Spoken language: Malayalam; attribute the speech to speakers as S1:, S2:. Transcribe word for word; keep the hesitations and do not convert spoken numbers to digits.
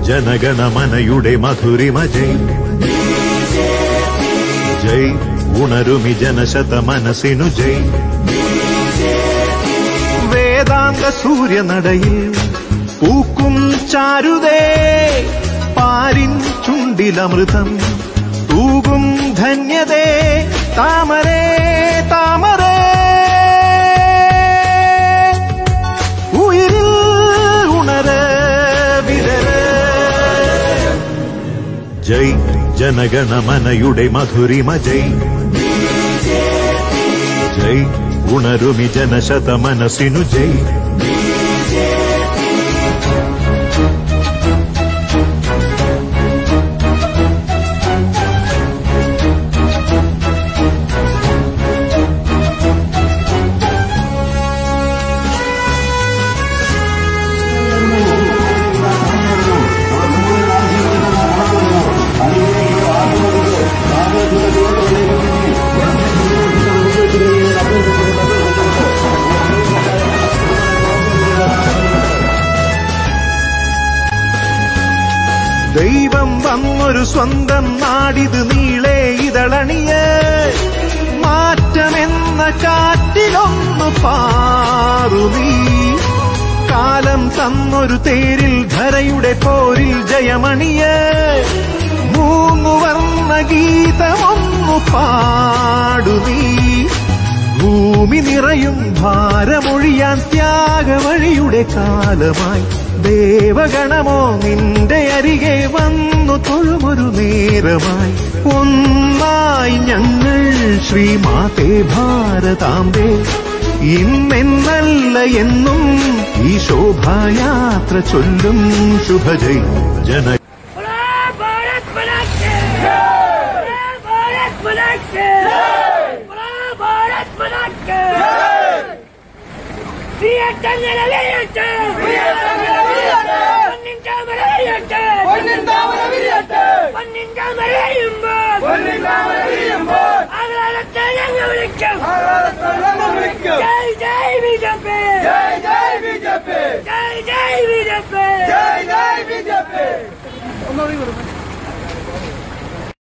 S1: जनगणमनयुडे मधुरिम जय जय उणरुमि जनशत मनसिनु जय वेदांत सूर्य नडयिल पूक्कुम चारुदे पारिन चुंडिलमृतम तूगुम धन्यदे तामरे तामरे उयिरिल उणर विरर जय जनगणमनयुडे मधुरिम जय जय उणरुमि जनशत मनसिनु जय ദൈവം വന്നൊരു സ്വന്തം നാടിത് നീളെ ഇതളണിയ മാറ്റമെന്ന കാറ്റിലൊന്നു പാറുനീ കാലം തന്നൊരു തേരിൽ ധരയുടെ പോരിൽ ജയമണിയ മൂന്നു വർണ്ണ ഗീതമൊന്നു പാടുനീ ഭൂമി നിറയും ഭാരമൊഴിയാൻ ത്യാഗവഴിയുടെ കാലമായി ദേവഗണമോ നിന്റെ അരികെ വന്നു തൊഴുമൊരു നേരമായി ഒന്നായി ഞങ്ങൾ ശ്രീമാതേ ഭാരതാംബേ ഇന്നെന്നല്ല എന്നും ഈ ശോഭായാത്ര ചൊല്ലും ശുഭജയ് ജന
S2: जय जय बीजेपी जय जय बीजेपी जय जय बीजेपी जय जय बीजेपी